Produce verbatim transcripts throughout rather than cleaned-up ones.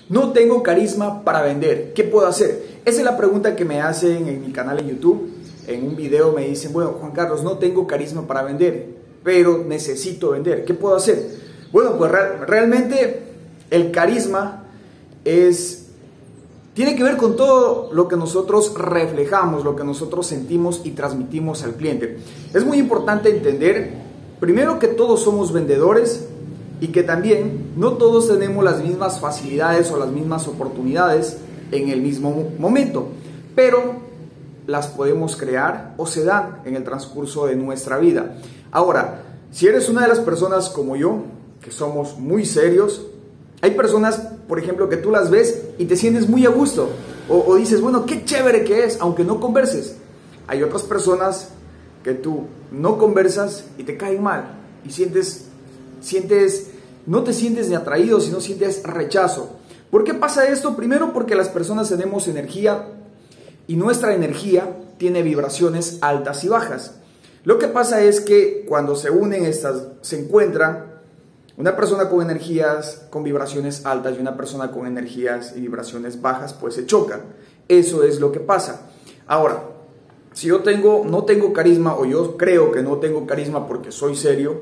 No tengo carisma para vender, ¿qué puedo hacer? Esa es la pregunta que me hacen en mi canal en YouTube. En un video me dicen, bueno, Juan Carlos, no tengo carisma para vender, pero necesito vender, ¿qué puedo hacer? Bueno, pues real, realmente el carisma es... tiene que ver con todo lo que nosotros reflejamos, lo que nosotros sentimos y transmitimos al cliente. Es muy importante entender, primero, que todos somos vendedores y que también no todos tenemos las mismas facilidades o las mismas oportunidades en el mismo momento, pero las podemos crear o se dan en el transcurso de nuestra vida. Ahora, si eres una de las personas como yo, que somos muy serios, hay personas, por ejemplo, que tú las ves y te sientes muy a gusto. O, o dices, bueno, qué chévere que es, aunque no converses. Hay otras personas que tú no conversas y te caen mal. Y sientes, sientes, no te sientes ni atraído, sino sientes rechazo. ¿Por qué pasa esto? Primero, porque las personas tenemos energía y nuestra energía tiene vibraciones altas y bajas. Lo que pasa es que cuando se unen estas, se encuentran una persona con energías, con vibraciones altas y una persona con energías y vibraciones bajas, pues se chocan. Eso es lo que pasa. Ahora, si yo tengo, no tengo carisma o yo creo que no tengo carisma porque soy serio,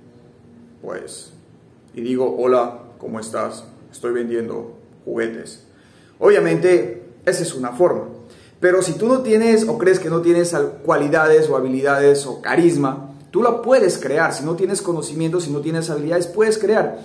pues, y digo, hola, ¿cómo estás? Estoy vendiendo juguetes. Obviamente, esa es una forma. Pero si tú no tienes o crees que no tienes cualidades o habilidades o carisma, tú la puedes crear. Si no tienes conocimiento, si no tienes habilidades, puedes crear.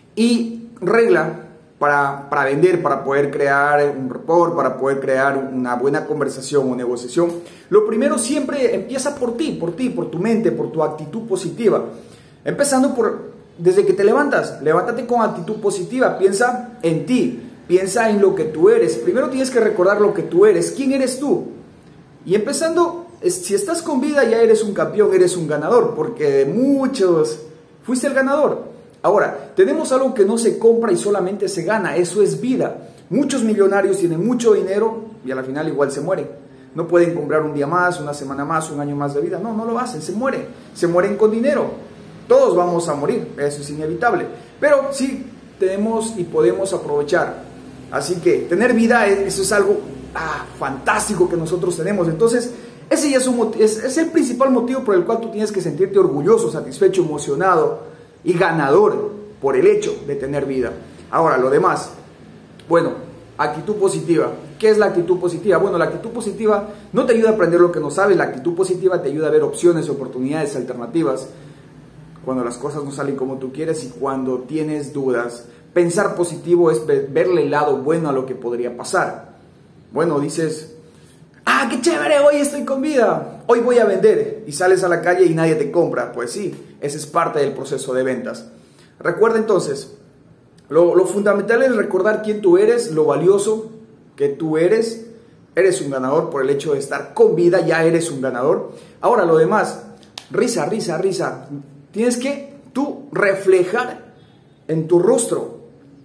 Y regla para, para vender, para poder crear un report, para poder crear una buena conversación o negociación, lo primero siempre empieza por ti, por ti, por tu mente, por tu actitud positiva. Empezando por, desde que te levantas, levántate con actitud positiva, piensa en ti, piensa en lo que tú eres. Primero tienes que recordar lo que tú eres, quién eres tú. Y empezando... si estás con vida ya eres un campeón, eres un ganador, porque de muchos fuiste el ganador. Ahora, tenemos algo que no se compra y solamente se gana, eso es vida. Muchos millonarios tienen mucho dinero y a la final igual se mueren. No pueden comprar un día más, una semana más, un año más de vida. No, no lo hacen, se mueren. Se mueren con dinero. Todos vamos a morir, eso es inevitable. Pero sí tenemos y podemos aprovechar. Así que tener vida, eso es algo ah, fantástico que nosotros tenemos. Entonces, ese ya es, un, es, es el principal motivo por el cual tú tienes que sentirte orgulloso, satisfecho, emocionado y ganador por el hecho de tener vida. Ahora, lo demás, bueno, actitud positiva. ¿Qué es la actitud positiva? Bueno, la actitud positiva no te ayuda a aprender lo que no sabes, la actitud positiva te ayuda a ver opciones, oportunidades, alternativas, cuando las cosas no salen como tú quieres y cuando tienes dudas. Pensar positivo es verle el lado bueno a lo que podría pasar. Bueno, dices... ¡ah, qué chévere! Hoy estoy con vida, hoy voy a vender, y sales a la calle y nadie te compra. Pues sí, ese es parte del proceso de ventas. Recuerda entonces, lo, lo fundamental es recordar quién tú eres, lo valioso que tú eres. Eres un ganador por el hecho de estar con vida, ya eres un ganador. Ahora lo demás, risa, risa, risa. Tienes que tú reflejar en tu rostro.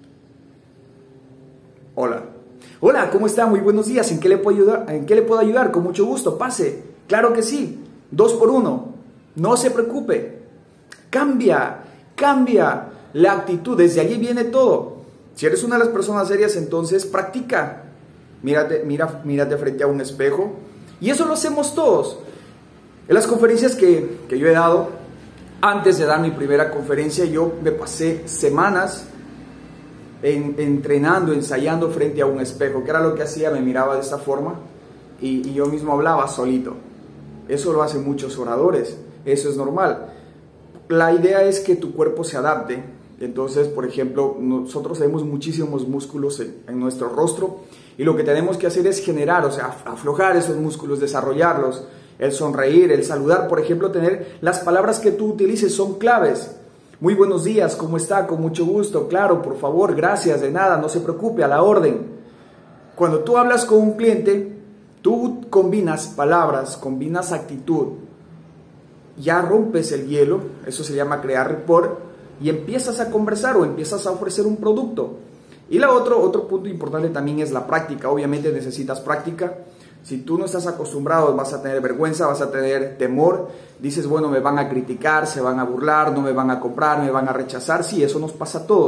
Hola. Hola, ¿cómo está? Muy buenos días. ¿En qué le puedo ayudar? ¿En qué le puedo ayudar? Con mucho gusto, pase. Claro que sí. Dos por uno. No se preocupe. Cambia, cambia la actitud. Desde allí viene todo. Si eres una de las personas serias, entonces practica. Mírate, mira, mírate frente a un espejo. Y eso lo hacemos todos. En las conferencias que, que yo he dado, antes de dar mi primera conferencia, yo me pasé semanas En, entrenando, ensayando frente a un espejo. ¿Qué era lo que hacía? Me miraba de esta forma y, y yo mismo hablaba solito. Eso lo hacen muchos oradores, eso es normal. La idea es que tu cuerpo se adapte. Entonces, por ejemplo, nosotros tenemos muchísimos músculos en, en nuestro rostro y lo que tenemos que hacer es generar, o sea, aflojar esos músculos, desarrollarlos. El sonreír, el saludar, por ejemplo, tener las palabras que tú utilices son claves. Muy buenos días, ¿cómo está? Con mucho gusto, claro, por favor, gracias, de nada, no se preocupe, a la orden. Cuando tú hablas con un cliente, tú combinas palabras, combinas actitud, ya rompes el hielo, eso se llama crear rapport, y empiezas a conversar o empiezas a ofrecer un producto. Y la otro, otro punto importante también es la práctica. Obviamente necesitas práctica. Si tú no estás acostumbrado, vas a tener vergüenza, vas a tener temor. Dices, bueno, me van a criticar, se van a burlar, no me van a comprar, me van a rechazar. Sí, eso nos pasa a todos.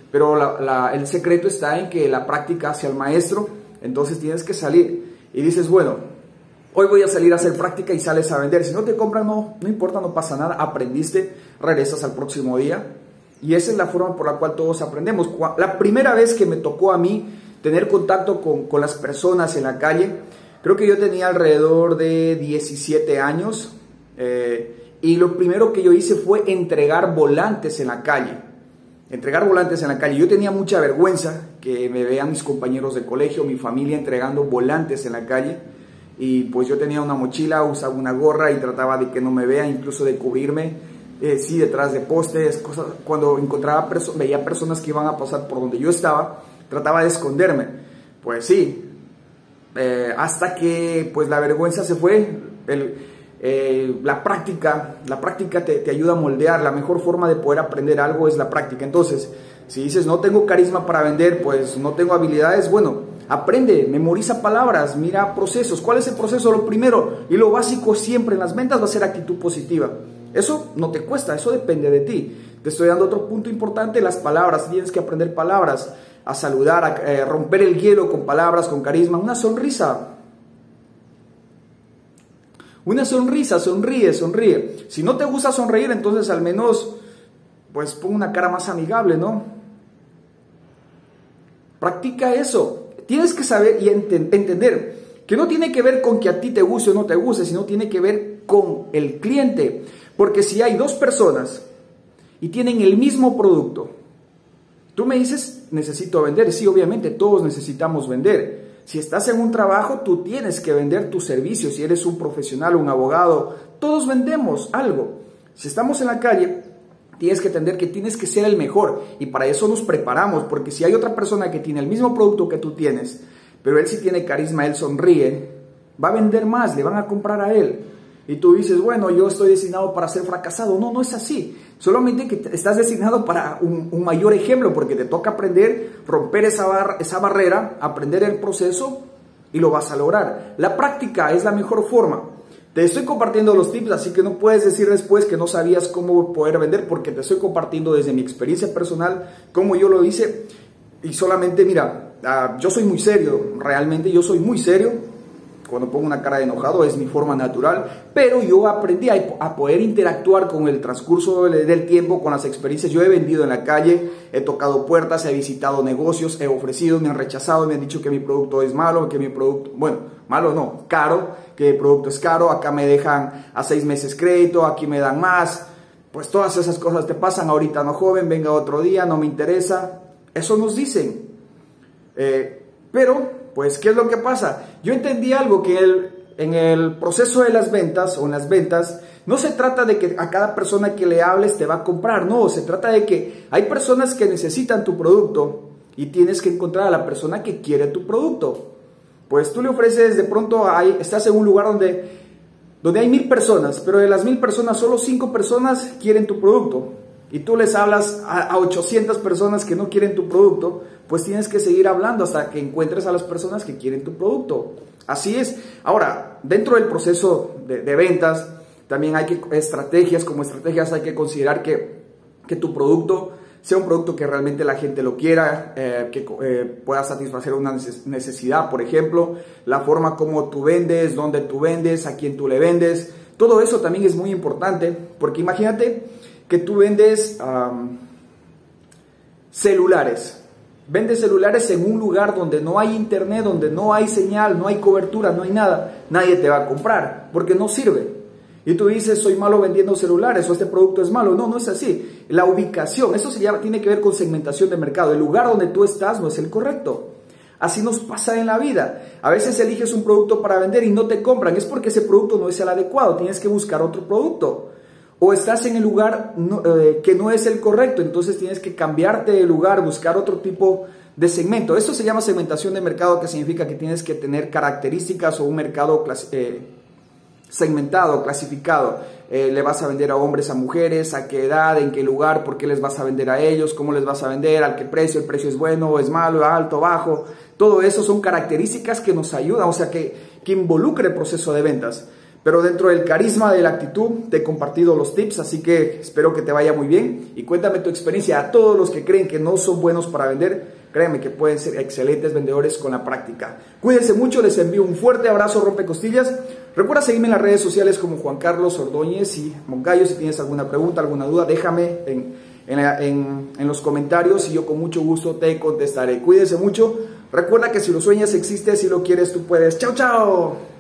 pero la, la, el secreto está en que la práctica hace al maestro. Entonces tienes que salir y dices, bueno, hoy voy a salir a hacer práctica, y sales a vender. Si no te compran, no, no importa, no pasa nada, aprendiste, regresas al próximo día. Y esa es la forma por la cual todos aprendemos. La primera vez que me tocó a mí tener contacto con, con las personas en la calle, creo que yo tenía alrededor de diecisiete años, eh, y lo primero que yo hice fue entregar volantes en la calle. Entregar volantes en la calle. Yo tenía mucha vergüenza que me vean mis compañeros de colegio, mi familia entregando volantes en la calle, y pues yo tenía una mochila, usaba una gorra y trataba de que no me vean, incluso de cubrirme. Eh, sí, detrás de postes, cosas. Cuando encontraba perso veía personas que iban a pasar por donde yo estaba, trataba de esconderme. Pues sí, eh, hasta que pues la vergüenza se fue. El, eh, la práctica, la práctica te, te ayuda a moldear. La mejor forma de poder aprender algo es la práctica. Entonces, si dices no tengo carisma para vender, pues no tengo habilidades, bueno, aprende, memoriza palabras, mira procesos. ¿Cuál es el proceso? Lo primero y lo básico siempre en las ventas va a ser actitud positiva. Eso no te cuesta, eso depende de ti. Te estoy dando otro punto importante, las palabras. Tienes que aprender palabras, a saludar, a eh, romper el hielo con palabras, con carisma. Una sonrisa. Una sonrisa, sonríe, sonríe. Si no te gusta sonreír, entonces al menos, pues pon una cara más amigable, ¿no? Practica eso. Tienes que saber y ent entender que no tiene que ver con que a ti te guste o no te guste, sino tiene que ver con el cliente. Porque si hay dos personas y tienen el mismo producto, tú me dices, necesito vender. Sí, obviamente, todos necesitamos vender. Si estás en un trabajo, tú tienes que vender tus servicios. Si eres un profesional, un abogado, todos vendemos algo. Si estamos en la calle, tienes que entender que tienes que ser el mejor. Y para eso nos preparamos, porque si hay otra persona que tiene el mismo producto que tú tienes, pero él sí tiene carisma, él sonríe, va a vender más, le van a comprar a él. Y tú dices, bueno, yo estoy destinado para ser fracasado. No, no es así. Solamente que estás destinado para un, un mayor ejemplo, porque te toca aprender, romper esa, bar, esa barrera, aprender el proceso y lo vas a lograr. La práctica es la mejor forma. Te estoy compartiendo los tips, así que no puedes decir después que no sabías cómo poder vender, porque te estoy compartiendo desde mi experiencia personal, cómo yo lo hice. Y solamente, mira, uh, yo soy muy serio, realmente yo soy muy serio. Cuando pongo una cara de enojado es mi forma natural, pero yo aprendí a, a poder interactuar con el transcurso del, del tiempo, con las experiencias. Yo he vendido en la calle, he tocado puertas, he visitado negocios, he ofrecido, me han rechazado, me han dicho que mi producto es malo, que mi producto, bueno, malo no, caro, que el producto es caro, acá me dejan a seis meses crédito, aquí me dan más. Pues todas esas cosas te pasan. Ahorita no, joven, venga otro día, no me interesa. Eso nos dicen. Eh, pero... Pues, ¿qué es lo que pasa? Yo entendí algo, que el, en el proceso de las ventas o en las ventas, no se trata de que a cada persona que le hables te va a comprar, no, se trata de que hay personas que necesitan tu producto y tienes que encontrar a la persona que quiere tu producto. Pues tú le ofreces, de pronto hay, estás en un lugar donde, donde hay mil personas, pero de las mil personas solo cinco personas quieren tu producto. Y tú les hablas a, a ochocientas personas que no quieren tu producto, pues tienes que seguir hablando hasta que encuentres a las personas que quieren tu producto. Así es. Ahora, dentro del proceso de, de ventas, también hay que, estrategias, como estrategias hay que considerar que, que tu producto sea un producto que realmente la gente lo quiera, eh, que eh, pueda satisfacer una necesidad, por ejemplo, la forma como tú vendes, dónde tú vendes, a quién tú le vendes. Todo eso también es muy importante, porque imagínate que tú vendes um, celulares. Vendes celulares en un lugar donde no hay internet, donde no hay señal, no hay cobertura, no hay nada. Nadie te va a comprar porque no sirve. Y tú dices, soy malo vendiendo celulares o este producto es malo. No, no es así. La ubicación, eso se llama, tiene que ver con segmentación de mercado. El lugar donde tú estás no es el correcto. Así nos pasa en la vida. A veces eliges un producto para vender y no te compran. Es porque ese producto no es el adecuado. Tienes que buscar otro producto. O estás en el lugar no, eh, que no es el correcto, entonces tienes que cambiarte de lugar, buscar otro tipo de segmento. Esto se llama segmentación de mercado, que significa que tienes que tener características o un mercado eh, segmentado, clasificado. Eh, le vas a vender a hombres, a mujeres, a qué edad, en qué lugar, por qué les vas a vender a ellos, cómo les vas a vender, a qué precio, el precio es bueno o es malo, alto, bajo. Todo eso son características que nos ayudan, o sea, que, que involucra el proceso de ventas. Pero dentro del carisma de la actitud te he compartido los tips, así que espero que te vaya muy bien y cuéntame tu experiencia. A todos los que creen que no son buenos para vender, créanme que pueden ser excelentes vendedores con la práctica. Cuídense mucho, les envío un fuerte abrazo, rompecostillas. Recuerda seguirme en las redes sociales como Juan Carlos Ordóñez y Moncayo. Si tienes alguna pregunta, alguna duda, déjame en, en, en, en los comentarios y yo con mucho gusto te contestaré. Cuídense mucho. Recuerda que si lo sueñas existe, si lo quieres tú puedes. ¡Chao, chao!